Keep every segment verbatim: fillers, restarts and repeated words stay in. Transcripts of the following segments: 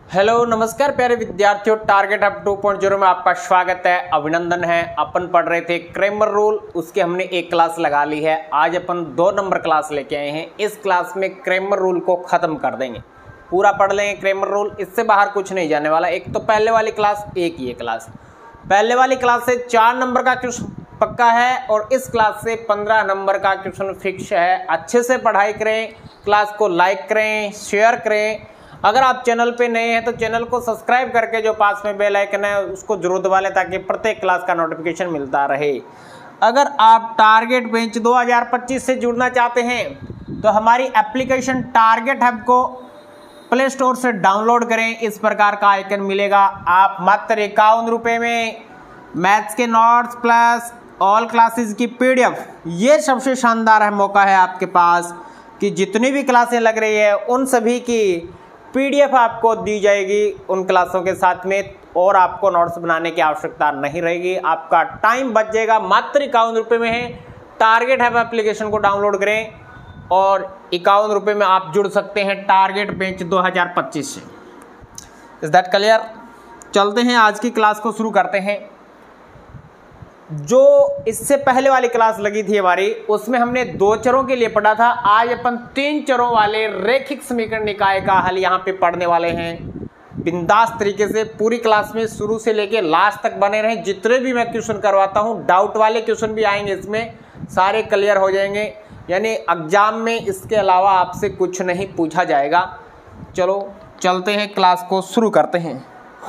Hello नमस्कार प्यारे विद्यार्थियों, target hub two point zero में आपका स्वागत है, अभिनंदन है। अपन पढ़ रहे थे क्रेमर रूल, उसके हमने एक क्लास लगा ली है। आज अपन दो नंबर क्लास लेके आए हैं। इस क्लास में क्रेमर रूल को ख़त्म कर देंगे, पूरा पढ़ लेंगे क्रेमर रूल, इससे बाहर कुछ नहीं जाने वाला। एक तो पहले वाली क्लास, एक ये क्लास। पहले वाली क्लास से चार नंबर का क्वेश्चन पक्का है और इस क्लास से पंद्रह नंबर का क्वेश्चन फिक्स है। अच्छे से पढ़ाई करें, क्लास को लाइक करें, शेयर करें। अगर आप चैनल पे नए हैं तो चैनल को सब्सक्राइब करके जो पास में बेल आइकन है उसको जरूर दबा लें ताकि प्रत्येक क्लास का नोटिफिकेशन मिलता रहे। अगर आप टारगेट बेंच दो हज़ार पच्चीस से जुड़ना चाहते हैं तो हमारी एप्लीकेशन टारगेट हब को प्ले स्टोर से डाउनलोड करें। इस प्रकार का आइकन मिलेगा। आप मात्र इक्यावन रुपये में मैथ्स के नोट्स प्लस ऑल क्लासेस की पीडीएफ, ये सबसे शानदार है मौका है आपके पास कि जितनी भी क्लासें लग रही है उन सभी की पीडीएफ आपको दी जाएगी उन क्लासों के साथ में, और आपको नोट्स बनाने की आवश्यकता नहीं रहेगी। आपका टाइम बच जाएगा। मात्र इक्यावन रुपये में है। टारगेट हब एप्लीकेशन को डाउनलोड करें और इक्यावन रुपये में आप जुड़ सकते हैं टारगेट बेंच दो हज़ार पच्चीस से। Is that clear? चलते हैं, आज की क्लास को शुरू करते हैं। जो इससे पहले वाली क्लास लगी थी हमारी, उसमें हमने दो चरों के लिए पढ़ा था। आज अपन तीन चरों वाले रेखिक समीकरण निकाय का हल यहाँ पे पढ़ने वाले हैं। बिंदास तरीके से पूरी क्लास में शुरू से लेके लास्ट तक बने रहें। जितने भी मैं क्वेश्चन करवाता हूँ, डाउट वाले क्वेश्चन भी आएंगे, इसमें सारे क्लियर हो जाएंगे। यानी एग्जाम में इसके अलावा आपसे कुछ नहीं पूछा जाएगा। चलो चलते हैं, क्लास को शुरू करते हैं।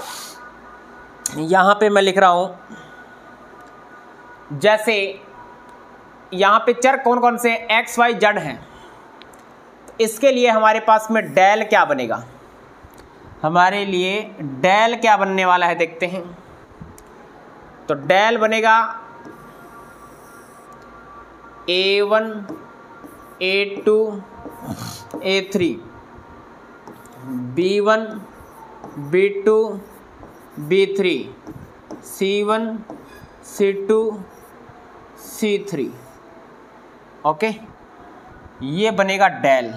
यहाँ पे मैं लिख रहा हूँ, जैसे यहाँ पे चर कौन कौन से एक्स वाई जेड हैं, तो इसके लिए हमारे पास में डेल क्या बनेगा। हमारे लिए डेल क्या बनने वाला है देखते हैं। तो डेल बनेगा A one A two A three, B one B two B three, C one C two C three. Okay, ये बनेगा डेल।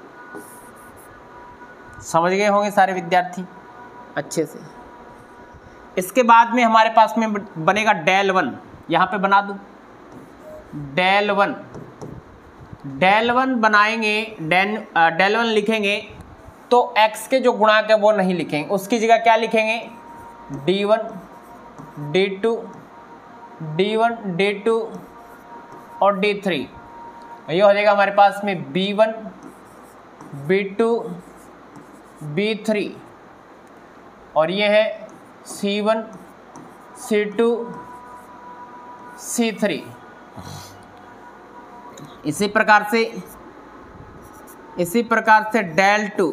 समझ गए होंगे सारे विद्यार्थी अच्छे से। इसके बाद में हमारे पास में बनेगा डेल वन। यहाँ पे बना दूँ डेल वन। डेल वन बनाएंगे, डेन डेल वन लिखेंगे तो एक्स के जो गुणांक है वो नहीं लिखेंगे, उसकी जगह क्या लिखेंगे, D one D two D one D two और डी थ्री। ये हो जाएगा हमारे पास में B one B two B three, और ये है C one C two C three. इसी प्रकार से इसी प्रकार से डेल टू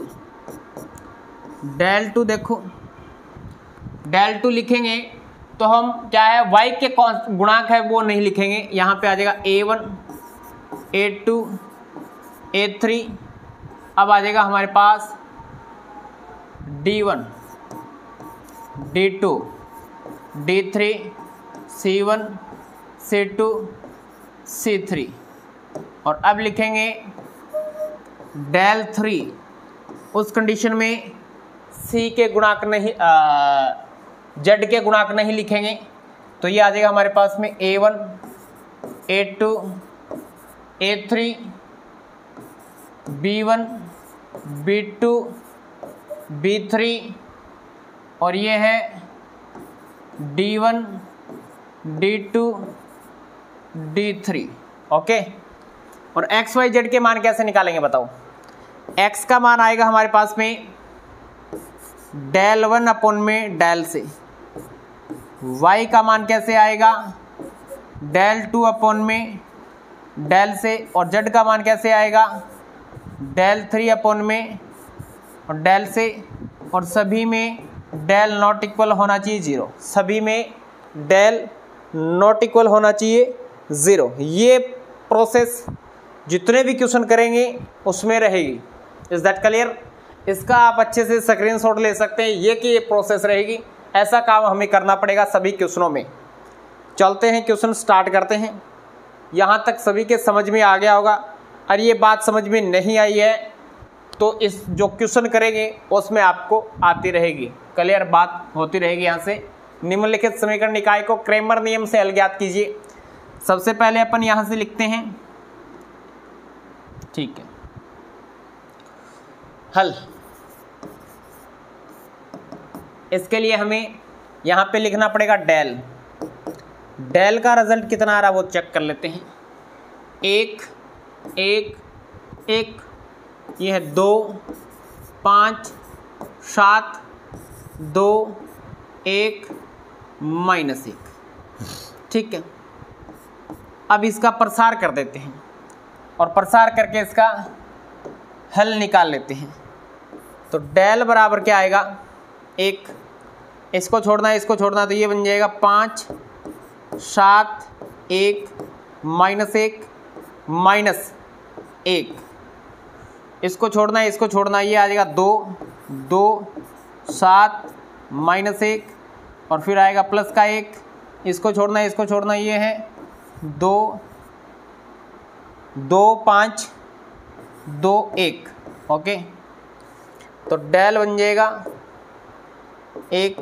डेल टू देखो, डेल टू लिखेंगे तो हम क्या है, y के कौन गुणांक है वो नहीं लिखेंगे। यहाँ पे आ जाएगा A one A two A three. अब आ जाएगा हमारे पास D one D two D three C one C two C three, और अब लिखेंगे डेल थ्री। उस कंडीशन में सी के गुणांक नहीं, जेड के गुणांक नहीं लिखेंगे, तो ये आ जाएगा हमारे पास में A one A two A three B one B two B three, और ये है D one D two D three. Okay, और एक्स वाई जेड के मान कैसे निकालेंगे बताओ। एक्स का मान आएगा हमारे पास में डेल वन अपॉन में डेल से, y का मान कैसे आएगा, डेल टू अपॉन में डेल से, और z का मान कैसे आएगा, डेल थ्री अपॉन में और डेल से, और सभी में डेल नॉट इक्वल होना चाहिए ज़ीरो। सभी में डेल नॉट इक्वल होना चाहिए ज़ीरो। ये प्रोसेस जितने भी क्वेश्चन करेंगे उसमें रहेगी। Is that clear? इसका आप अच्छे से स्क्रीनशॉट ले सकते हैं, ये कि ये प्रोसेस रहेगी। ऐसा काम हमें करना पड़ेगा सभी क्वेश्चनों में। चलते हैं, क्वेश्चन स्टार्ट करते हैं। यहाँ तक सभी के समझ में आ गया होगा। और ये बात समझ में नहीं आई है तो इस जो क्वेश्चन करेंगे उसमें आपको आती रहेगी, क्लियर बात होती रहेगी। यहाँ से निम्नलिखित समीकरण निकाय को क्रेमर नियम से हल ज्ञात कीजिए। सबसे पहले अपन यहाँ से लिखते हैं, ठीक है, हल। इसके लिए हमें यहाँ पे लिखना पड़ेगा डेल। डेल का रिजल्ट कितना आ रहा है वो चेक कर लेते हैं। एक एक एक, ये है दो पाँच सात दो एक माइनस एक, ठीक है। अब इसका प्रसार कर देते हैं और प्रसार करके इसका हल निकाल लेते हैं। तो डेल बराबर क्या आएगा, एक, इसको छोड़ना है इसको छोड़ना, तो ये बन जाएगा पाँच सात एक माइनस एक माइनस एक, इसको छोड़ना है इसको छोड़ना, ये आ जाएगा दो दो सात माइनस एक, और फिर आएगा प्लस का एक, इसको छोड़ना है इसको छोड़ना, ये है दो दो पाँच दो एक, ओके। तो डेल बन जाएगा एक,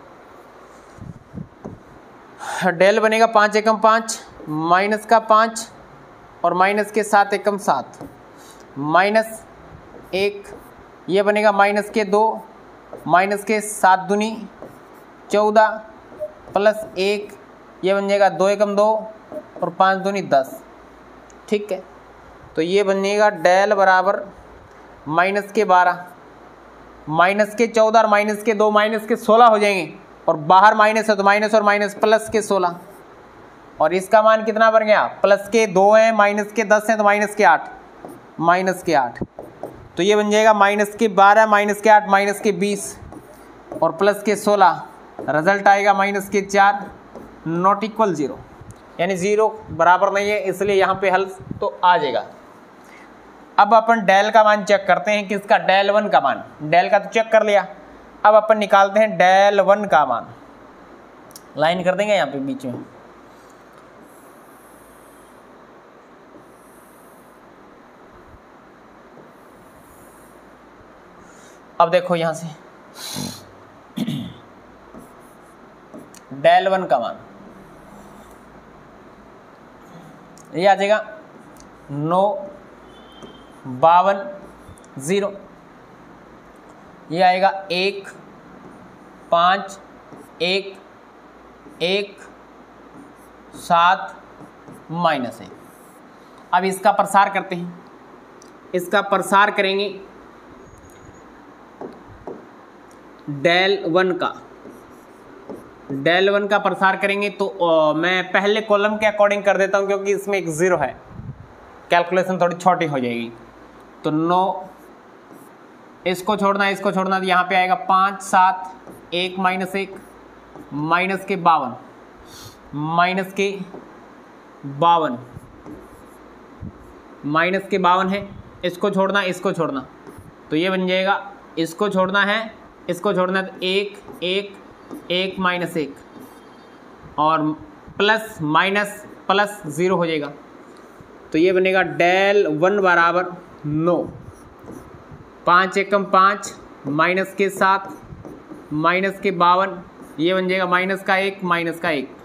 डेल बनेगा पाँच एकम पाँच माइनस का पाँच और माइनस के सात एकम सात माइनस एक, ये बनेगा माइनस के दो माइनस के सात दूनी चौदह प्लस एक, ये बन जाएगा दो एकम दो और पाँच दूनी दस, ठीक है। तो ये बनेगा डेल बराबर माइनस के बारह माइनस के चौदह और माइनस के दो माइनस के सोलह हो जाएंगे, और बाहर माइनस है तो माइनस और माइनस प्लस के सोलह, और इसका मान कितना बन गया, प्लस के दो हैं माइनस के दस हैं तो माइनस के आठ माइनस के आठ, तो ये बन जाएगा माइनस के बारह माइनस के आठ माइनस के बीस और प्लस के सोलह, रिजल्ट आएगा माइनस के चार, नॉट इक्वल जीरो, यानी ज़ीरो बराबर नहीं है, इसलिए यहाँ पे हल तो आ जाएगा। अब अपन डेल का मान चेक करते हैं, किसका, डेल वन का मान। डेल का तो चेक कर लिया, अब अपन निकालते हैं डेल वन का मान। लाइन कर देंगे यहाँ पे बीच में, अब देखो यहाँ से डेल वन का मान ये आ जाएगा नौ बावन ज़ीरो, ये आएगा एक पाँच एक एक सात माइनस एक। अब इसका प्रसार करते हैं, इसका प्रसार करेंगे डेल वन का, डेल वन का प्रसार करेंगे तो आ, मैं पहले कॉलम के अकॉर्डिंग कर देता हूं क्योंकि इसमें एक ज़ीरो है, कैलकुलेशन थोड़ी छोटी हो जाएगी। तो नौ, इसको छोड़ना इसको छोड़ना, तो यहाँ पे आएगा पाँच सात एक माइनस एक माइनस के बावन माइनस के बावन माइनस के बावन है, इसको छोड़ना इसको छोड़ना, तो ये बन जाएगा, इसको छोड़ना है इसको छोड़ना है, तो एक एक एक माइनस एक और प्लस माइनस प्लस ज़ीरो हो जाएगा। तो ये बनेगा डेल वन बराबर नौ, पाँच एकम पाँच माइनस के सात माइनस के बावन, ये बन जाएगा माइनस का एक माइनस का एक।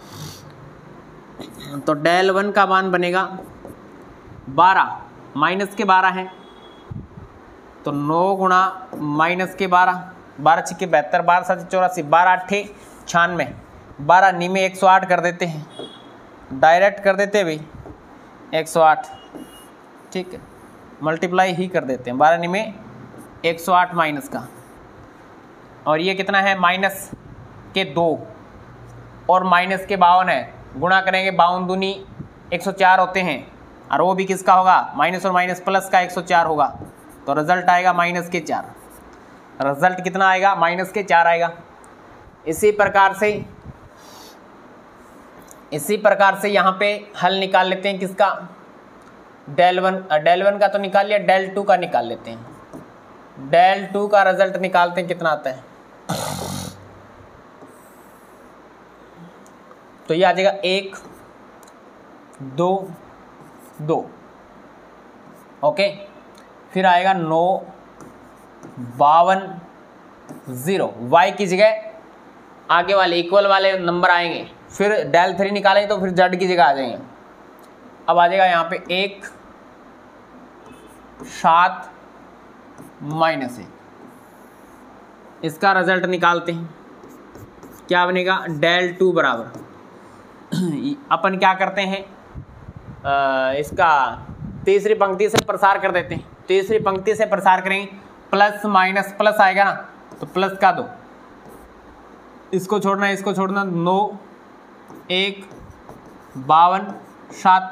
तो डेल वन का मान बनेगा बारह, माइनस के बारह हैं तो नौ गुणा माइनस के बारह, बारह छिक्के बहत्तर, बारह सात चौरासी, बारह अट्ठे छियानवे, बारह नी में एक सौ आठ कर देते हैं, डायरेक्ट कर देते हैं भाई एक सौ आठ, ठीक है, मल्टीप्लाई ही कर देते हैं, बारह नी में एक सौ आठ माइनस का, और ये कितना है माइनस के दो और माइनस के बावन है, गुणा करेंगे बावन दूनी एक सौ चार होते हैं, और वो भी किसका होगा, माइनस और माइनस प्लस का एक सौ चार होगा, तो रिजल्ट आएगा माइनस के चार, रिजल्ट कितना आएगा, माइनस के चार आएगा। इसी प्रकार से इसी प्रकार से यहाँ पे हल निकाल लेते हैं किसका, डेल वन, डेल वन का तो निकाल लिया, डेल टू का निकाल लेते हैं। डेल टू का रिजल्ट निकालते हैं कितना आता है, तो ये आ जाएगा एक दो दो, ओके। फिर आएगा नौ बावन जीरो, वाई की जगह आगे वाले इक्वल वाले नंबर आएंगे, फिर डेल थ्री निकालेंगे तो फिर जेड की जगह आ जाएंगे। अब आ जाएगा यहाँ पे एक सात माइनस एक, इसका रिजल्ट निकालते हैं। क्या बनेगा, डेल टू बराबर अपन क्या करते हैं आ, इसका तीसरी पंक्ति से प्रसार कर देते हैं। तीसरी पंक्ति से प्रसार करेंगे, प्लस माइनस प्लस आएगा ना, तो प्लस का दो, इसको छोड़ना है इसको छोड़ना, नौ एक बावन सात,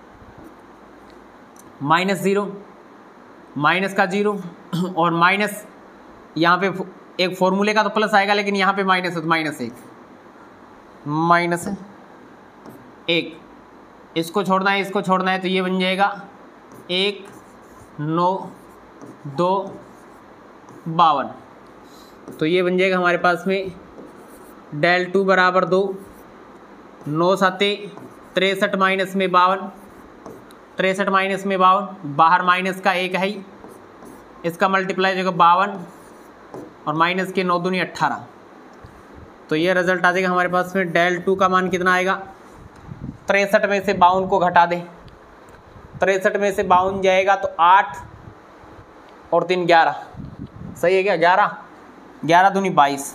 माइनस ज़ीरो माइनस का जीरो, और माइनस यहाँ पे एक फॉर्मूले का तो प्लस आएगा, लेकिन यहाँ पे माइनस है तो माइनस एक, माइनस एक, इसको छोड़ना है इसको छोड़ना है, तो ये बन जाएगा एक नौ दो बावन। तो ये बन जाएगा हमारे पास में डेल टू बराबर दो, नौ साते तिरसठ माइनस में बावन, तिरसठ माइनस में बावन, बाहर माइनस का एक है, इसका मल्टीप्लाई जो बावन और माइनस के नौ दूनी अट्ठारह। तो ये रिजल्ट आ जाएगा हमारे पास में। डेल टू का मान कितना आएगा, तिरसठ में से बावन को घटा दें, तिरसठ में से बावन जाएगा तो आठ और तीन ग्यारह, सही है क्या, ग्यारह, ग्यारह दूनी बाईस,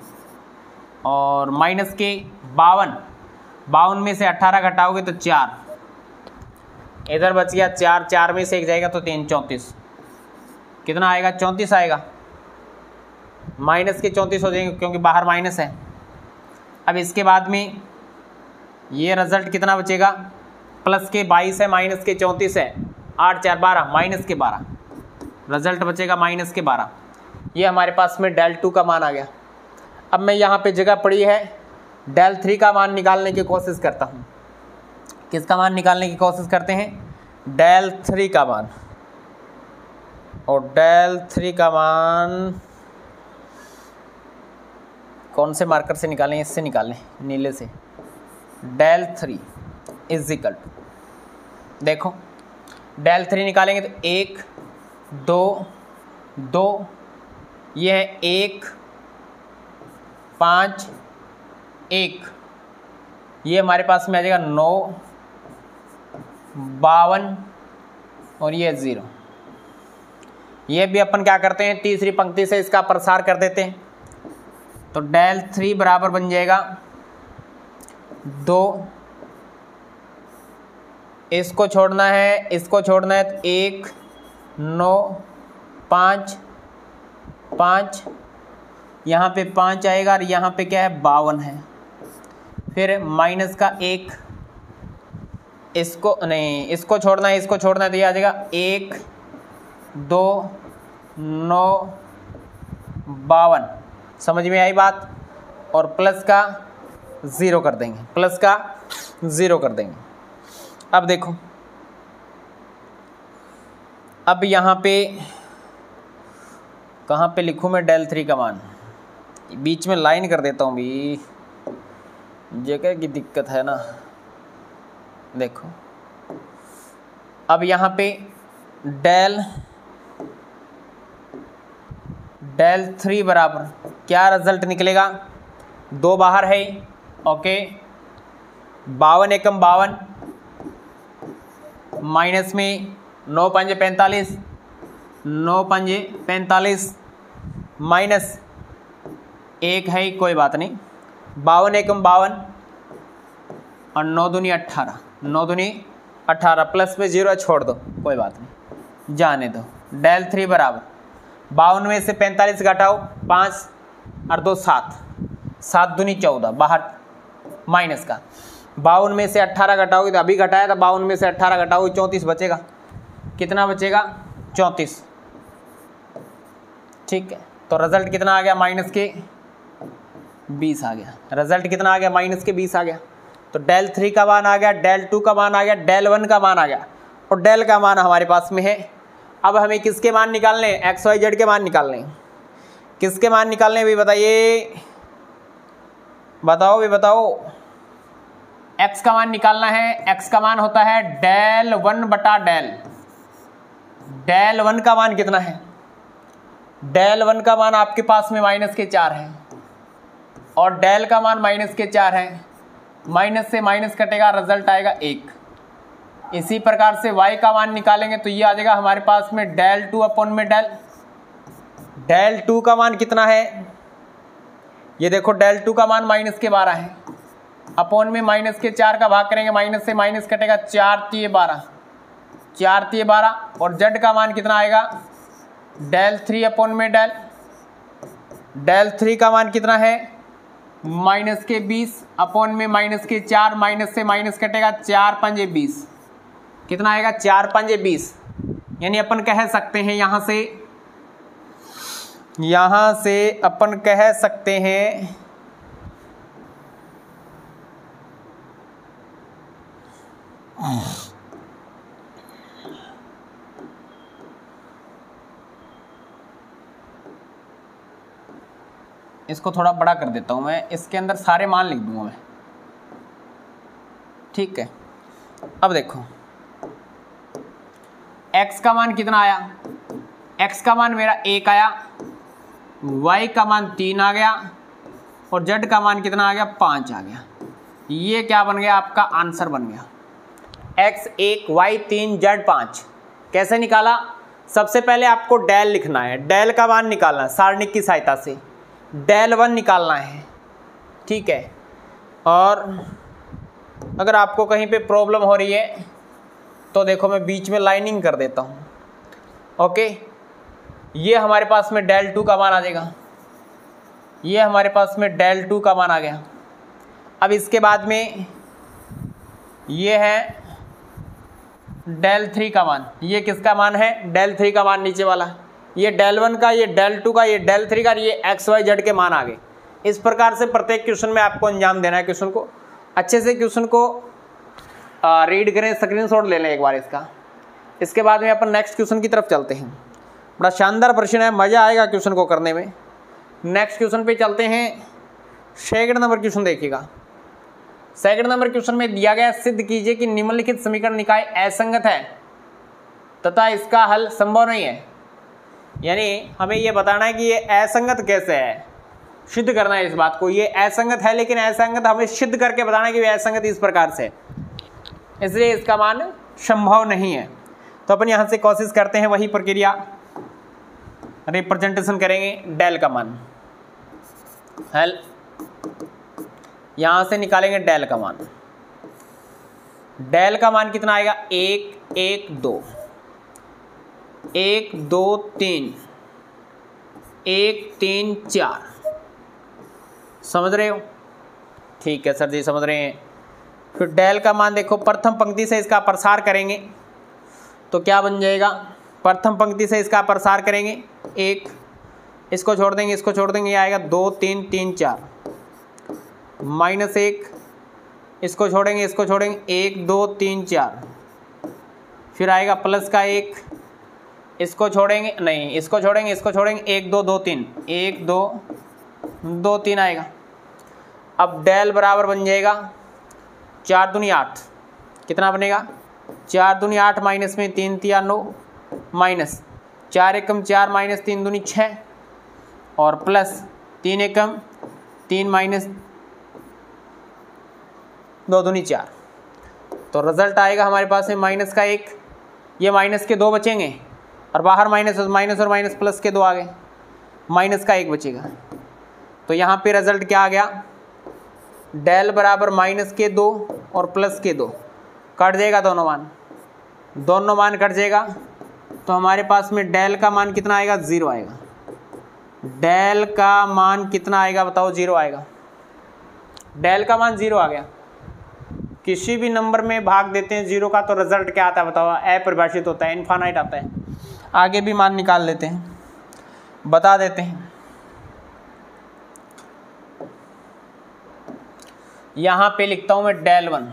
और माइनस के बावन, बावन में से अट्ठारह घटाओगे तो चार, इधर बच गया चार, चार में से एक जाएगा तो तीन, चौंतीस, कितना आएगा, चौंतीस आएगा। माइनस के चौंतीस हो जाएंगे क्योंकि बाहर माइनस है। अब इसके बाद में ये रिजल्ट कितना बचेगा, प्लस के बाईस है माइनस के चौंतीस है, आठ चार बारह, माइनस के बारह, रिजल्ट बचेगा माइनस के बारह। ये हमारे पास में डेल टू का मान आ गया। अब मैं यहाँ पे जगह पड़ी है, डेल थ्री का मान निकालने की कोशिश करता हूँ। किसका मान निकालने की कोशिश करते हैं, डेल थ्री का मान। और डेल थ्री का मान कौन से मार्कर से निकालें, इससे निकालें, नीले से। Del three is equal to, देखो डेल थ्री निकालेंगे तो एक दो दो, ये है एक पाँच एक, ये हमारे पास में आ जाएगा नौ बावन, और ये ज़ीरो। ये भी अपन क्या करते हैं, तीसरी पंक्ति से इसका प्रसार कर देते हैं। तो डेल थ्री बराबर बन जाएगा दो, इसको छोड़ना है इसको छोड़ना है तो एक नौ पाँच पाँच, यहाँ पे पाँच आएगा और यहाँ पे क्या है, बावन है, फिर माइनस का एक, इसको नहीं इसको छोड़ना है इसको छोड़ना है तो ये आ जाएगा एक दो नौ बावन। समझ में आई बात। और प्लस का ज़ीरो कर देंगे, प्लस का ज़ीरो कर देंगे। अब देखो, अब यहाँ पे कहाँ पे लिखूँ मैं डेल थ्री का मान, बीच में लाइन कर देता हूँ भी, जगह की दिक्कत है ना। देखो अब यहाँ पे डेल डेल थ्री बराबर क्या रिजल्ट निकलेगा, दो बाहर है, ओके, बावन एकम बावन, माइनस में नौ पंजे पैंतालीस, नौ पंजे पैंतालीस, माइनस एक है, कोई बात नहीं, बावन एकम बावन, और नौ दूनी अट्ठारह, नौ दूनी अट्ठारह, प्लस में जीरो छोड़ दो, कोई बात नहीं, जाने दो। डेल थ्री बराबर बावन में से पैंतालीस घटाओ, पाँच और दो सात, सात दूनी चौदह, बाहर माइनस का, बावन में से अट्ठारह घटाओगे तो अभी घटाया था, बावन में से अट्ठारह घटाओगे चौंतीस बचेगा, कितना बचेगा, चौंतीस। ठीक है, तो रिजल्ट कितना आ गया, माइनस के बीस आ गया। रिजल्ट कितना आ गया, माइनस के बीस आ गया। तो डेल थ्री का मान आ गया, डेल टू का मान आ गया, डेल वन का मान आ गया, और डेल का मान हमारे पास में है। अब हमें किसके मान निकालने हैं, एक्स वाई जेड के मान निकालने हैं। किसके मान निकालने हैं भी बताइए, बताओ भी बताओ। एक्स का मान निकालना है, एक्स का मान होता है डेल वन बटा डेल। डेल वन का मान कितना है, डेल वन का मान आपके पास में माइनस के चार है और डेल का मान माइनस के चार है, माइनस से माइनस कटेगा, रिजल्ट आएगा एक। इसी प्रकार से y का मान निकालेंगे तो ये आ जाएगा हमारे पास में डेल टू अपॉन में डेल डेल टू का मान कितना है, ये देखो डेल टू का मान माइनस के बारह है, अपॉन में माइनस के चार का भाग करेंगे, माइनस से माइनस कटेगा, चार तीय बारह, चार तीय बारह। और जेड का मान कितना आएगा, डेल थ्री अपॉन में डेल डेल थ्री का मान कितना है, माइनस के बीस, अपॉन में माइनस के चार, माइनस से माइनस कटेगा, चार पंजे बीस, कितना आएगा, चार पंजे बीस। यानी अपन कह सकते हैं यहाँ से यहाँ से अपन कह सकते हैं इसको थोड़ा बड़ा कर देता हूं मैं, इसके अंदर सारे मान लिख दूंगा मैं, ठीक है। अब देखो x का मान कितना आया, x का मान मेरा एक आया, y का मान तीन आ गया और z का मान कितना आ गया, पाँच आ गया। ये क्या बन गया, आपका आंसर बन गया x एक, y तीन, z पाँच। कैसे निकाला, सबसे पहले आपको डेल लिखना है, डेल का मान निकालना है सारणिक की सहायता से, डेल वन निकालना है, ठीक है। और अगर आपको कहीं पे प्रॉब्लम हो रही है तो देखो मैं बीच में लाइनिंग कर देता हूँ, ओके। ये हमारे पास में डेल टू का मान आ जाएगा, ये हमारे पास में डेल टू का मान आ गया। अब इसके बाद में ये है डेल थ्री का मान, ये किसका मान है, डेल थ्री का मान नीचे वाला, ये डेल वन का, ये डेल टू का, ये डेल थ्री का, ये एक्स वाई जेड के मान आ गए। इस प्रकार से प्रत्येक क्वेश्चन में आपको अंजाम देना है। क्वेश्चन को अच्छे से क्वेश्चन को आ, रीड करें, स्क्रीनशॉट ले लें एक बार इसका। इसके बाद में अपन नेक्स्ट क्वेश्चन की तरफ चलते हैं। बड़ा शानदार प्रश्न है, मज़ा आएगा क्वेश्चन को करने में। नेक्स्ट क्वेश्चन पे चलते हैं। सेकंड नंबर क्वेश्चन देखिएगा। सेकंड नंबर क्वेश्चन में दिया गया, सिद्ध कीजिए कि निम्नलिखित समीकरण निकाय असंगत है तथा इसका हल संभव नहीं है। यानी हमें ये बताना है कि ये असंगत कैसे है, सिद्ध करना है इस बात को। ये असंगत है लेकिन असंगत हमें सिद्ध करके बताना है कि ये असंगत इस प्रकार से, इसलिए इसका मान संभव नहीं है। तो अपन यहाँ से कोशिश करते हैं वही प्रक्रिया, रिप्रेजेंटेशन करेंगे डेल का मान, हल यहाँ से निकालेंगे डेल का मान। डेल का मान कितना आएगा, एक एक दो, एक दो तीन, एक तीन चार। समझ रहे हो, ठीक है सर जी समझ रहे हैं। फिर डेल का मान देखो, प्रथम पंक्ति से इसका प्रसार करेंगे तो क्या बन जाएगा, प्रथम पंक्ति से इसका प्रसार करेंगे एक, इसको छोड़ देंगे, इसको छोड़ देंगे, ये आएगा दो तीन तीन चार, माइनस एक, इसको छोड़ेंगे, इसको छोड़ेंगे, एक दो तीन चार, फिर आएगा प्लस का एक, इसको छोड़ेंगे नहीं, इसको छोड़ेंगे, इसको छोड़ेंगे, एक दो दो तीन, एक दो दो तीन आएगा। अब डेल बराबर बन जाएगा चार दूनी आठ, कितना बनेगा, चार दूनी आठ, माइनस में तीन तिया नौ, माइनस चार एकम चार, माइनस तीन दूनी छः, और प्लस तीन एकम तीन, माइनस दो दूनी चार। तो रिजल्ट आएगा हमारे पास में माइनस का एक, ये माइनस के दो बचेंगे और बाहर माइनस माइनस और माइनस प्लस के दो आ गए, माइनस का एक बचेगा। तो यहाँ पे रिजल्ट क्या आ गया, डेल बराबर माइनस के दो और प्लस के दो, कट जाएगा दोनों मान, दोनों मान कट जाएगा। तो हमारे पास में डेल का मान कितना आएगा, ज़ीरो आएगा। डेल का मान कितना आएगा बताओ, ज़ीरो आएगा। डेल का मान ज़ीरो आ गया। किसी भी नंबर में भाग देते हैं ज़ीरो का तो रिजल्ट क्या आता है बताओ, अपरिभाषित होता है, इनफाइनाइट आता है। आगे भी मान निकाल लेते हैं, बता देते हैं। यहाँ पे लिखता हूँ मैं डेल वन,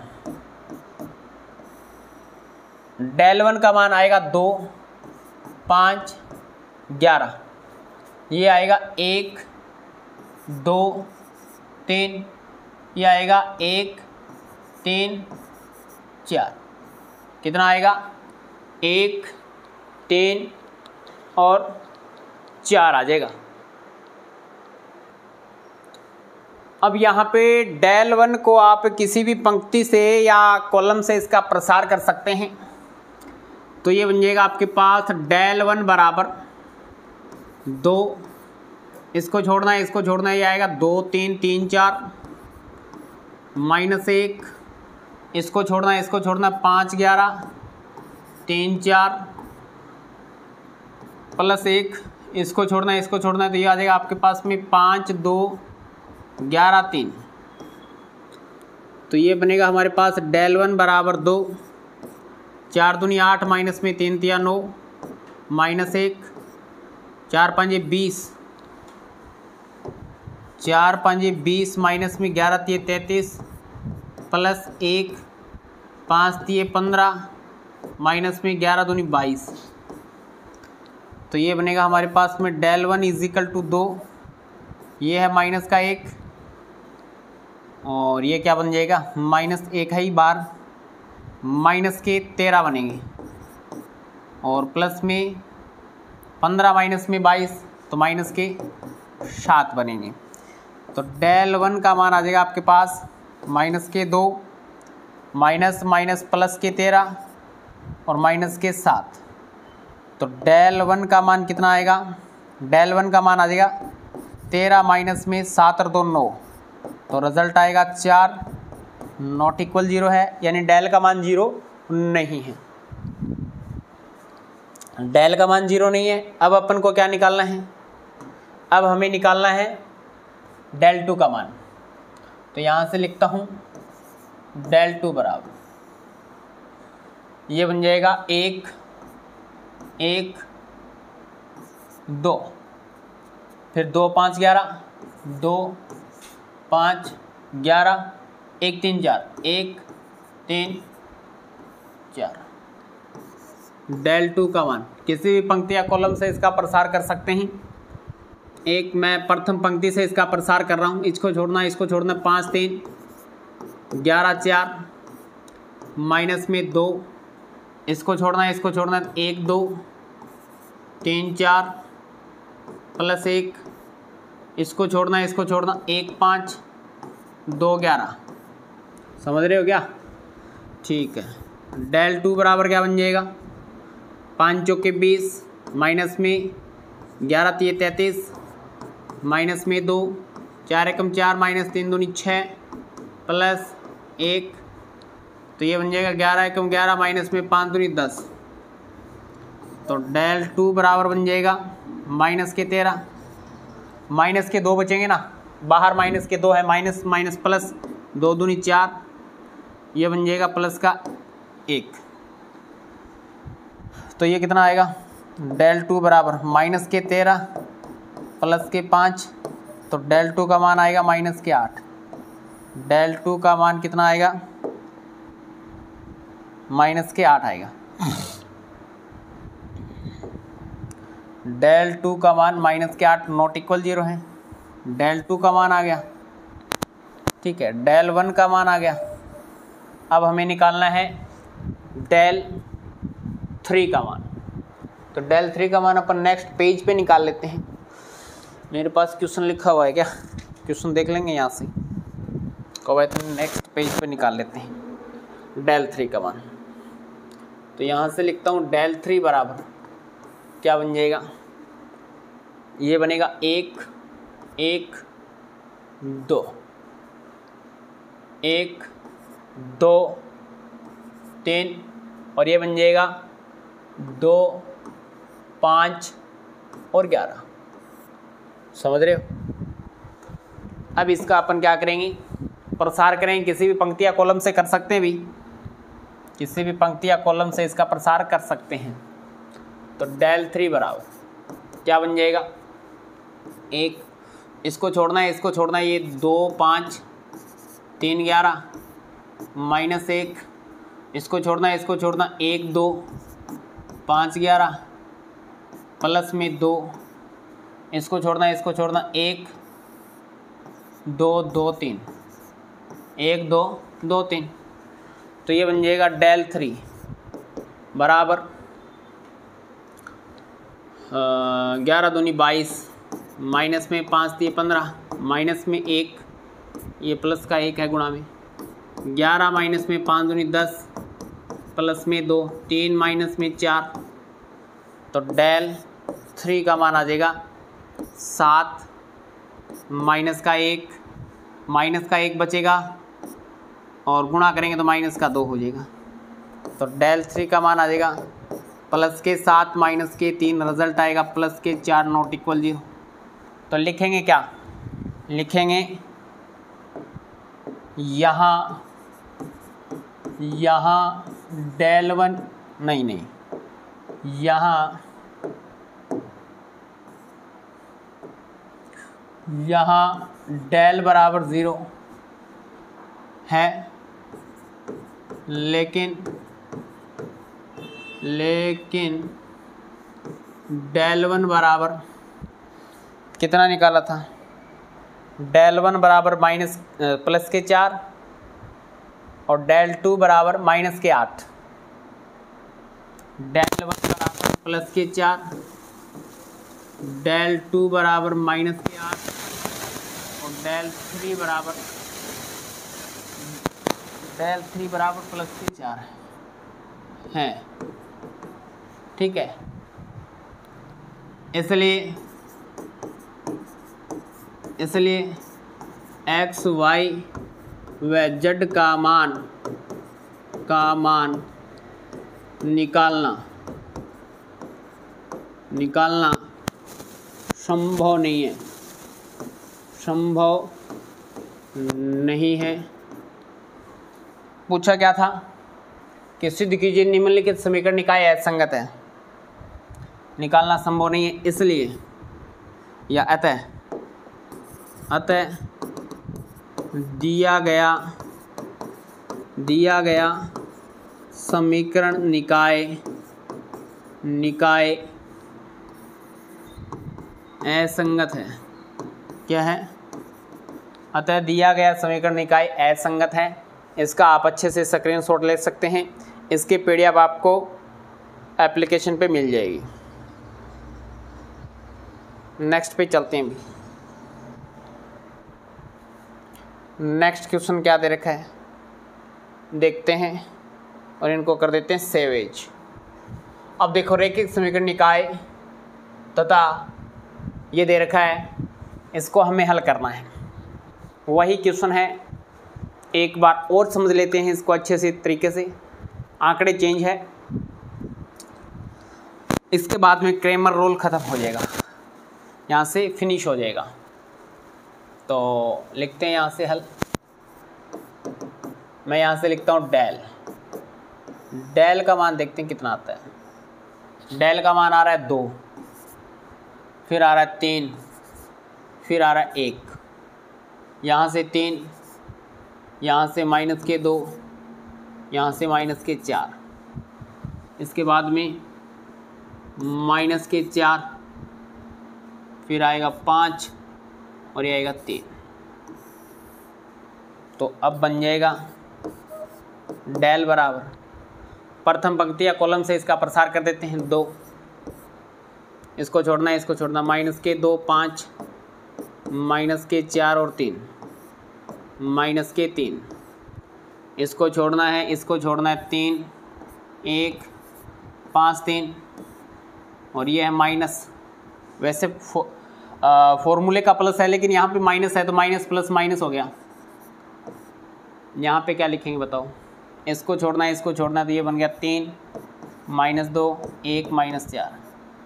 डेल वन का मान आएगा दो पाँच ग्यारह, ये आएगा एक दो तीन, ये आएगा एक तीन चार, कितना आएगा, एक तीन और चार आ जाएगा। अब यहाँ पे डेल वन को आप किसी भी पंक्ति से या कॉलम से इसका प्रसार कर सकते हैं। तो ये बन जाएगा आपके पास डेल वन बराबर दो, इसको छोड़ना है इसको छोड़ना है, ये आएगा दो तीन तीन चार माइनस एक, इसको छोड़ना है इसको छोड़ना है पाँच ग्यारह तीन चार प्लस एक, इसको छोड़ना है इसको छोड़ना है, तो ये आ जाएगा आपके पास में पाँच दो ग्यारह तीन। तो ये बनेगा हमारे पास डेल वन बराबर दो, चार दूनी आठ माइनस में तीन तिया नौ माइनस एक, चार पाँचे बीस, चार पाँचे बीस माइनस में ग्यारह तिये तैंतीस प्लस एक, पाँच तिये पंद्रह माइनस में ग्यारह दूनी बाईस। तो ये बनेगा हमारे पास में del one is equal to दो, ये है माइनस का एक और ये क्या बन जाएगा माइनस एक है ही बार, माइनस के तेरह बनेंगे और प्लस में पंद्रह माइनस में बाईस तो माइनस के सात बनेंगे। तो डेल वन का मान आ जाएगा आपके पास माइनस के दो, माइनस माइनस प्लस के तेरह और माइनस के सात। तो डेल वन का मान कितना आएगा, डेल वन का मान आ जाएगा तेरह माइनस में सात और दो नौ, तो रिजल्ट आएगा चार, नॉट इक्वल जीरो है, यानी डेल का मान जीरो नहीं है। डेल का मान जीरो नहीं है। अब अपन को क्या निकालना है, अब हमें निकालना है डेल टू का मान। तो यहाँ से लिखता हूँ डेल टू बराबर, ये बन जाएगा एक एक दो, फिर दो पाँच ग्यारह, दो पाँच ग्यारह, एक तीन चार, एक तीन चार। डेल टू का मान किसी भी पंक्ति या कॉलम से इसका प्रसार कर सकते हैं। एक मैं प्रथम पंक्ति से इसका प्रसार कर रहा हूँ, इसको छोड़ना इसको छोड़ना, पाँच तीन ग्यारह चार माइनस में दो, इसको छोड़ना इसको छोड़ना, एक दो तीन चार प्लस एक, इसको छोड़ना इसको छोड़ना, एक पाँच दो ग्यारह। समझ रहे हो क्या? ठीक है। डेल टू बराबर क्या बन जाएगा, पाँच चौके बीस माइनस में ग्यारह तिये तैंतीस माइनस में दो, चार एकम चार माइनस तीन दूनी छः प्लस एक, तो ये बन जाएगा ग्यारह एकम ग्यारह माइनस में पाँच दूनी दस। तो डेल टू बराबर बन जाएगा माइनस के तेरह, माइनस के दो बचेंगे ना, बाहर माइनस के दो है, माइनस माइनस प्लस दो दूनी चार, ये बन जाएगा प्लस का एक। तो ये कितना आएगा, डेल टू बराबर माइनस के तेरह प्लस के पाँच, तो डेल टू का मान आएगा माइनस के आठ। डेल टू का मान कितना आएगा, माइनस के आठ आएगा। डेल टू का मान माइनस के आठ, नॉट इक्वल जीरो है। डेल टू का मान आ गया, ठीक है। डेल वन का मान आ गया। अब हमें निकालना है डेल थ्री का मान। तो डेल थ्री का मान अपन नेक्स्ट पेज पे निकाल लेते हैं। मेरे पास क्वेश्चन लिखा हुआ है, क्या क्वेश्चन देख लेंगे यहाँ से, कब आए तो नेक्स्ट पेज पे निकाल लेते हैं डेल थ्री का मान। तो यहाँ से लिखता हूँ डेल थ्री बराबर क्या बन जाएगा, ये बनेगा एक एक दो, एक दो तीन, और ये बन जाएगा दो पाँच और ग्यारह। समझ रहे हो? अब इसका अपन क्या करेंगे, प्रसार करेंगे। किसी भी पंक्ति या कॉलम से कर सकते हैं भी, किसी भी पंक्ति या कॉलम से इसका प्रसार कर सकते हैं। तो डेल थ्री बराबर क्या बन जाएगा, एक, इसको छोड़ना है इसको छोड़ना है, ये दो पाँच तीन ग्यारह माइनस एक, इसको छोड़ना है इसको छोड़ना, एक दो पाँच ग्यारह प्लस में दो, इसको छोड़ना है इसको छोड़ना, एक दो दो तीन, एक दो दो तीन। तो ये बन जाएगा डेल थ्री बराबर ग्यारह दूनी बाईस, माइनस में पाँच दिए पंद्रह, माइनस में एक, ये प्लस का एक है गुणा में, ग्यारह माइनस में पाँच दूनी दस, प्लस में दो, तीन माइनस में चार, तो डेल थ्री का मान आ जाएगा सात, माइनस का एक, माइनस का एक बचेगा और गुणा करेंगे तो माइनस का दो हो जाएगा, तो डेल थ्री का मान आ जाएगा प्लस के सात माइनस के तीन, रिजल्ट आएगा प्लस के चार, नॉट इक्वल जीरो। तो लिखेंगे क्या, लिखेंगे यहाँ यहाँ डेल वन, नहीं नहीं यहाँ यहाँ डेल बराबर ज़ीरो है, लेकिन लेकिन डेल वन बराबर कितना निकाला था, डेल वन बराबर माइनस प्लस के चार और डेल टू बराबर माइनस के आठ, डेल वन बराबर प्लस के चार, डेल टू बराबर माइनस के आठ और डेल थ्री बराबर डेल थ्री बराबर प्लस के चार है, ठीक है। इसलिए इसलिए एक्स वाई व जेड का मान का मान निकालना निकालना संभव नहीं है संभव नहीं है। पूछा क्या था कि सिद्ध कीजिए निम्नलिखित समीकरण निकाय असंगत है, निकालना संभव नहीं है, इसलिए या अतः अतः दिया गया दिया गया समीकरण निकाय निकाय असंगत है। क्या है, अतः दिया गया समीकरण निकाय असंगत है। इसका आप अच्छे से स्क्रीनशॉट ले सकते हैं, इसकी पीडीएफ आपको एप्लीकेशन पे मिल जाएगी। नेक्स्ट पे चलते हैं। नेक्स्ट क्वेश्चन क्या दे रखा है देखते हैं और इनको कर देते हैं सेव एज। अब देखो रैखिक समीकरण निकाय तथा ये दे रखा है, इसको हमें हल करना है। वही क्वेश्चन है, एक बार और समझ लेते हैं इसको अच्छे से तरीके से। आंकड़े चेंज है, इसके बाद में क्रेमर रूल ख़त्म हो जाएगा, यहाँ से फिनिश हो जाएगा। तो लिखते हैं यहाँ से हल। मैं यहाँ से लिखता हूँ डेल डेल का मान देखते हैं कितना आता है। डेल का मान आ रहा है दो, फिर आ रहा है तीन, फिर आ रहा है एक, यहाँ से तीन, यहाँ से माइनस के दो, यहाँ से माइनस के चार, इसके बाद में माइनस के चार, फिर आएगा पाँच और ये आएगा तीन। तो अब बन जाएगा डेल बराबर, प्रथम पंक्ति या कॉलम से इसका प्रसार कर देते हैं दो, इसको छोड़ना है इसको छोड़ना, माइनस के दो पाँच, माइनस के चार और तीन, माइनस के तीन, इसको छोड़ना है इसको छोड़ना है तीन एक पाँच तीन और ये है माइनस। वैसे फो, आ, फॉर्मूले का प्लस है लेकिन यहाँ पे माइनस है तो माइनस प्लस माइनस हो गया। यहाँ पे क्या लिखेंगे बताओ, इसको छोड़ना है इसको छोड़ना है तो ये बन गया तीन माइनस दो एक माइनस चार।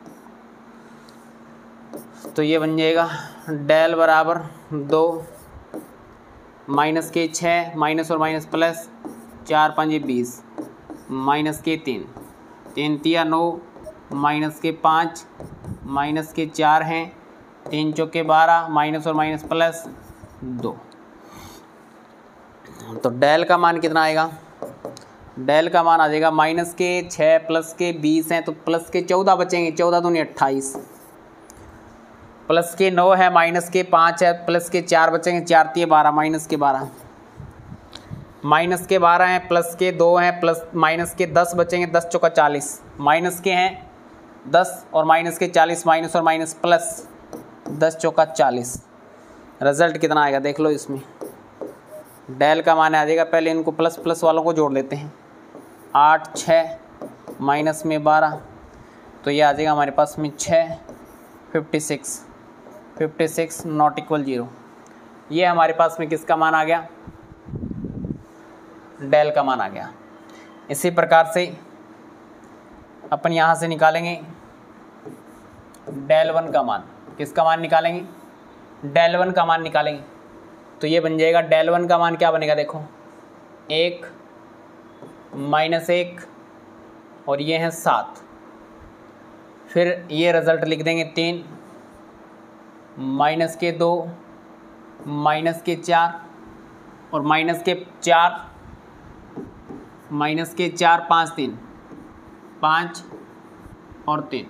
तो ये बन जाएगा डेल बराबर दो माइनस के छः, माइनस और माइनस प्लस, चार पाँच बीस, माइनस के तीन, तीन तिया नौ, माइनस के पाँच, माइनस के चार हैं, तीन चौके बारह, माइनस और माइनस प्लस दो। तो डेल का मान कितना आएगा, डेल का मान आ जाएगा माइनस के छः प्लस के बीस हैं तो प्लस के चौदह बचेंगे, चौदह दूनी अट्ठाईस, प्लस के नौ है, माइनस के पाँच है, प्लस के चार बचेंगे, चार तिये बारह, माइनस के बारह, माइनस के बारह हैं, प्लस के दो हैं, प्लस माइनस के दस बचेंगे, दस चौका चालीस, माइनस के हैं, दस और माइनस के चालीस, माइनस और माइनस प्लस, दस चौका चालीस। रिजल्ट कितना आएगा देख लो। इसमें डेल का मान आ जाएगा, पहले इनको प्लस प्लस वालों को जोड़ लेते हैं। आठ, छः, माइनस में बारह, तो ये आ जाएगा हमारे पास में छः, fifty six, fifty six not equal zero. ये हमारे पास में किसका मान आ गया? डेल का मान आ गया। इसी प्रकार से अपन यहाँ से निकालेंगे डेल वन का मान। किसका मान निकालेंगे? डेल वन का मान निकालेंगे। तो ये बन जाएगा, डेल वन का मान क्या बनेगा देखो, एक माइनस एक और ये है सात। फिर ये रिजल्ट लिख देंगे तीन, माइनस के दो, माइनस के चार और माइनस के चार, माइनस के चार, पाँच, तीन, पाँच और तीन।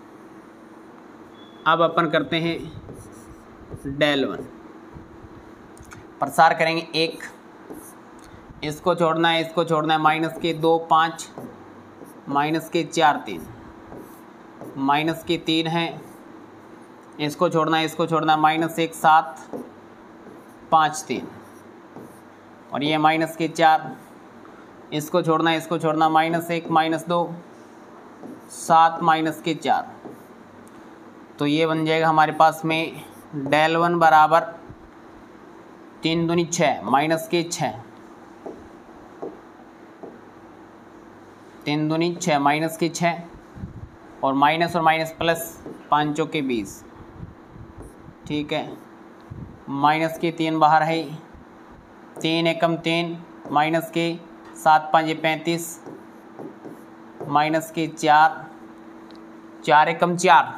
अब अपन करते हैं डेल वन, प्रसार करेंगे एक, इसको छोड़ना है, इसको छोड़ना है, माइनस के दो, पाँच, माइनस के चार, तीन, माइनस के तीन है, इसको छोड़ना है, इसको छोड़ना है, माइनस एक, सात, पाँच, तीन और ये माइनस के चार, इसको छोड़ना है, इसको छोड़ना, माइनस एक, माइनस दो, सात, माइनस के चार। तो ये बन जाएगा हमारे पास में डेल वन बराबर तीन दूनी छः, माइनस के छः, तीन दूनी छः, माइनस के छः और माइनस और माइनस प्लस, पाँचों के बीस। ठीक है, माइनस के तीन बाहर है, तीन एकम तीन, माइनस के सात, पाँच पैंतीस, माइनस के चार, चार एकम चार,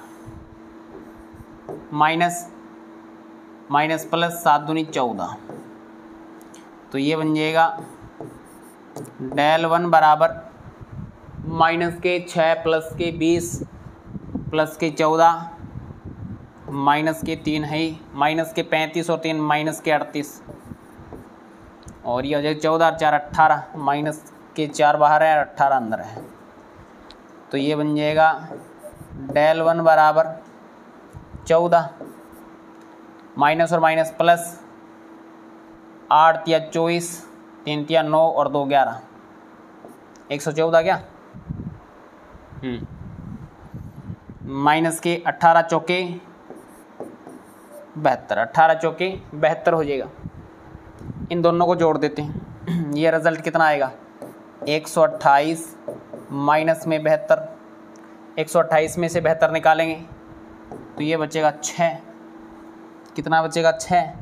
माइनस माइनस प्लस, सात दूनी चौदह। तो ये बन जाएगा डेल वन बराबर माइनस के छः प्लस के बीस प्लस के चौदह, माइनस के तीन है, माइनस के पैंतीस और तीन माइनस के अड़तीस और ये हो जाएगा चौदह, चार अट्ठारह, माइनस के चार बाहर है, अट्ठारह अंदर है। तो ये बन जाएगा डेल वन बराबर चौदह, माइनस और माइनस प्लस, आठ या चौबीस, तीन या नौ और दो ग्यारह, एक सौ चौदह क्या, माइनस के अट्ठारह चौके बहत्तर, अट्ठारह चौके बहत्तर हो जाएगा। इन दोनों को जोड़ देते हैं, ये रिजल्ट कितना आएगा, एक सौ अट्ठाईस माइनस में बहत्तर, एक सौ अट्ठाईस में से बहत्तर निकालेंगे तो ये बचेगा छः, कितना बचेगा छः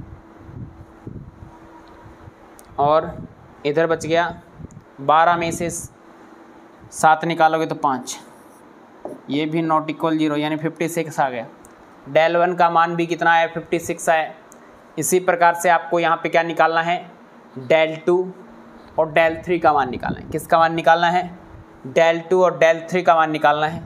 और इधर बच गया बारह में से सात निकालोगे तो पाँच, ये भी नॉट इक्वल जीरो यानी फिफ्टी सिक्स आ गया। डेल वन का मान भी कितना है, फिफ्टी सिक्स है। इसी प्रकार से आपको यहाँ पे क्या निकालना है, डेल टू और डेल थ्री का मान निकालना है। किसका मान निकालना है, डेल टू और डेल थ्री का मान निकालना है।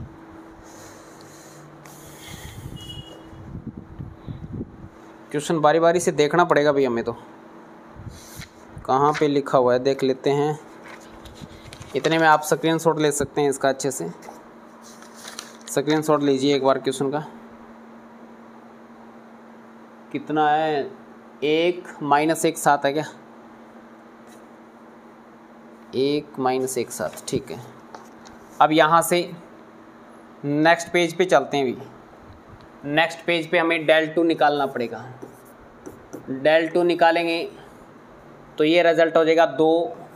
क्वेश्चन बारी बारी से देखना पड़ेगा भाई हमें, तो कहाँ पे लिखा हुआ है देख लेते हैं। इतने में आप स्क्रीनशॉट ले सकते हैं इसका, अच्छे से स्क्रीनशॉट लीजिए एक बार क्वेश्चन का। कितना है, एक माइनस एक सात है क्या, एक माइनस एक सात, ठीक है। अब यहाँ से नेक्स्ट पेज पे चलते हैं भी। नेक्स्ट पेज पे हमें डेल टू निकालना पड़ेगा। डेल टू निकालेंगे तो ये रिजल्ट हो जाएगा दो,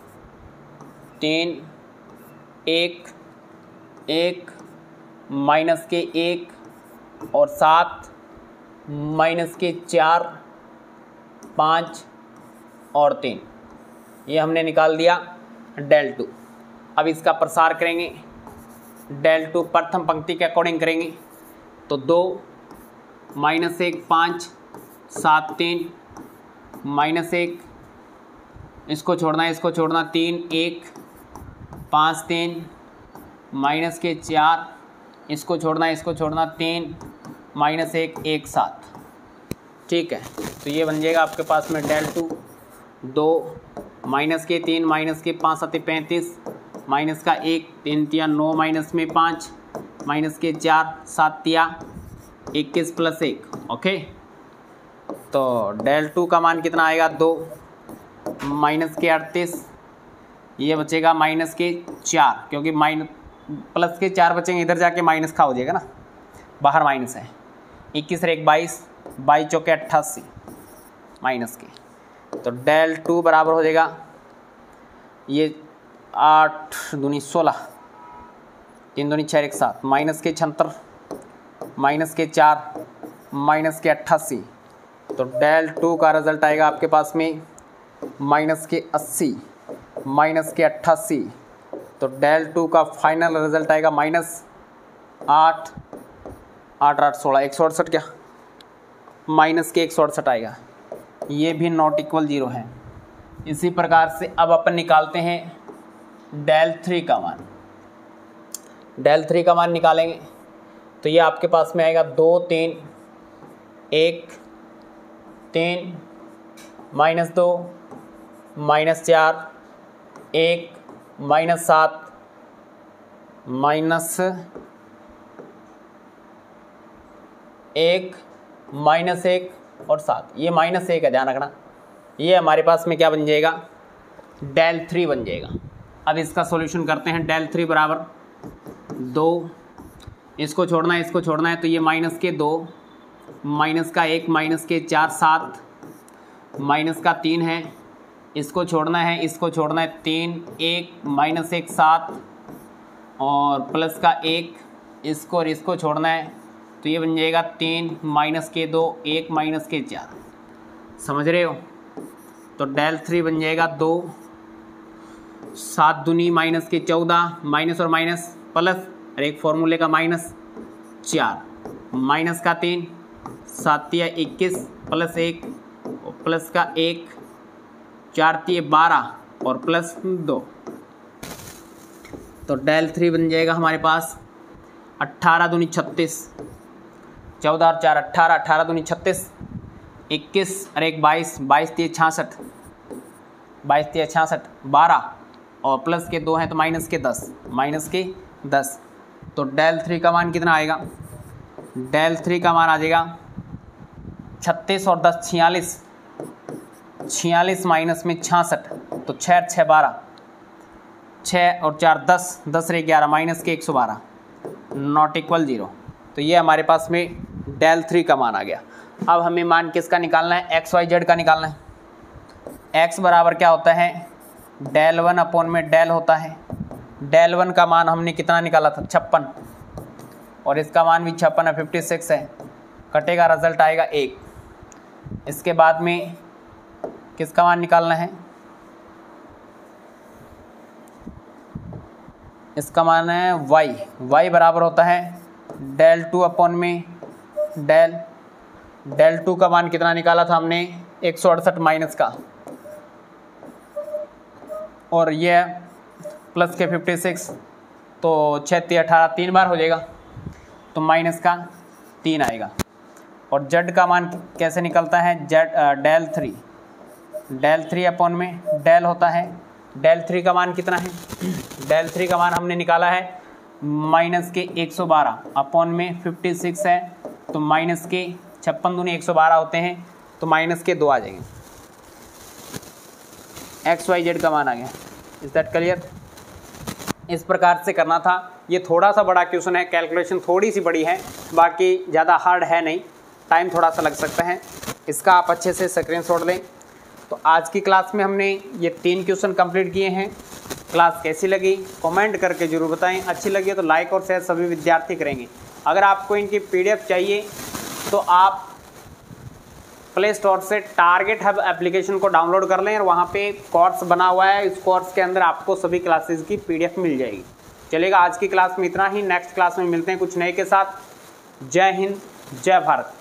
तीन, एक, एक, माइनस के एक और सात, माइनस के चार, पाँच और तीन। ये हमने निकाल दिया डेल टू। अब इसका प्रसार करेंगे, डेल टू प्रथम पंक्ति के अकॉर्डिंग करेंगे तो दो, माइनस एक, पाँच, सात, तीन, माइनस एक, इसको छोड़ना है, इसको छोड़ना, तीन, एक, पाँच, तीन, माइनस के चार, इसको छोड़ना है, इसको छोड़ना, तीन, माइनस एक, एक, सात। ठीक है, तो ये बन जाएगा आपके पास में डेल टू दो, माइनस के तीन, माइनस के पाँच, सत्ते पैंतीस, माइनस का एक, तीन तिया नौ, माइनस में पाँच, माइनस के चार, सात या इक्कीस प्लस एक। ओके, तो डेल टू का मान कितना आएगा दो, माइनस के अड़तीस, ये बचेगा माइनस के चार, क्योंकि माइनस प्लस के चार बचेंगे, इधर जाके माइनस का हो जाएगा ना, बाहर माइनस है। इक्कीस एक बाईस, बाईस चौके अट्ठासी माइनस के, तो डेल टू बराबर हो जाएगा ये आठ दूनी सोलह, तीन दूनी छः एक सात, माइनस के छिहत्तर, माइनस के चार, माइनस के अट्ठासी, तो डेल टू का रिजल्ट आएगा आपके पास में माइनस के अस्सी, माइनस के अट्ठासी, तो डेल टू का फाइनल रिजल्ट आएगा माइनस आठ, आठ आठ सोलह, एक सौ अड़सठ, क्या माइनस के एक सौ अड़सठ आएगा, ये भी नॉट इक्वल जीरो है। इसी प्रकार से अब अपन निकालते हैं डेल थ्री का मान। डेल थ्री का मान निकालेंगे तो ये आपके पास में आएगा दो तीन एक तीन, माइनस दो, माइनस चार, एक, माइनस सात, माइनस एक, माइनस एक और सात, ये माइनस एक है, ध्यान रखना। ये हमारे पास में क्या बन जाएगा, डेल थ्री बन जाएगा। अब इसका सॉल्यूशन करते हैं। डेल थ्री बराबर दो, इसको छोड़ना है, इसको छोड़ना है, तो ये माइनस के दो, माइनस का एक, माइनस के चार, सात, माइनस का तीन है, इसको छोड़ना है, इसको छोड़ना है, तीन, एक, माइनस एक, सात, और प्लस का एक, इसको और इसको छोड़ना है, तो ये बन जाएगा तीन, माइनस के दो, एक, माइनस के चार। समझ रहे हो? तो डेल थ्री बन जाएगा दो, सात दूनी माइनस के चौदह, माइनस और माइनस प्लस, और एक फॉर्मूले का माइनस चार, माइनस का तीन, सात या इक्कीस, प्लस एक, प्लस का एक, चार तीय बारह और प्लस दो, तो डेल थ्री बन जाएगा हमारे पास अट्ठारह दूनी छत्तीस, चौदह और चार अट्ठारह, अट्ठारह दूनी छत्तीस, इक्कीस और एक बाईस, बाईस तीय छियासठ, बाईस तीय छियासठ, बारह और प्लस के दो हैं तो माइनस के दस, माइनस के दस, तो डेल थ्री का मान कितना आएगा, डेल थ्री का मान आ जाएगा छत्तीस और दस छियालीस, छियालीस माइनस में छियासठ, तो छः छः बारह, छः और चार दस, दस रे ग्यारह, माइनस के एक सौ बारह, नॉट इक्वल जीरो। तो ये हमारे पास में डेल थ्री का मान आ गया। अब हमें मान किसका निकालना है, एक्स वाई जेड का निकालना है। एक्स बराबर क्या होता है, डेल वन अपॉन में डेल होता है। डेल वन का मान हमने कितना निकाला था, छप्पन, और इसका मान भी छप्पन है, फिफ्टी सिक्स है, कटेगा, रिजल्ट आएगा एक। इसके बाद में किसका मान निकालना है, इसका मान है वाई। वाई बराबर होता है डेल टू अपॉन में डेल, डेल टू का मान कितना निकाला था हमने, एक सौ अड़सठ माइनस का, और ये प्लस के फिफ्टी सिक्स, तो छत्तीस अठारह, तीन बार हो जाएगा, तो माइनस का तीन आएगा। और जेड का मान कैसे निकलता है, Z del three, del three upon में डेल होता है। डेल थ्री का मान कितना है, डेल थ्री का मान हमने निकाला है माइनस के एक सौ बारह अपॉन में फिफ्टी सिक्स है, तो माइनस के छप्पन दूनी एक सौ बारह होते हैं, तो माइनस के दो आ जाएंगे। एक्स वाई जेड का मान आ गया। Is that clear? इस प्रकार से करना था। ये थोड़ा सा बड़ा क्वेश्चन है, कैलकुलेशन थोड़ी सी बड़ी है, बाकी ज़्यादा हार्ड है नहीं, टाइम थोड़ा सा लग सकता है। इसका आप अच्छे से स्क्रीनशॉट लें। तो आज की क्लास में हमने ये तीन क्वेश्चन कंप्लीट किए हैं। क्लास कैसी लगी कमेंट करके ज़रूर बताएं। अच्छी लगी तो लाइक और शेयर सभी विद्यार्थी करेंगे। अगर आपको इनकी पीडीएफ चाहिए तो आप प्ले स्टोर से टारगेट हब एप्लीकेशन को डाउनलोड कर लें और वहाँ पे कोर्स बना हुआ है। इस कोर्स के अंदर आपको सभी क्लासेस की पीडीएफ मिल जाएगी। चलेगा, आज की क्लास में इतना ही। नेक्स्ट क्लास में मिलते हैं कुछ नए के साथ। जय हिंद, जय भारत।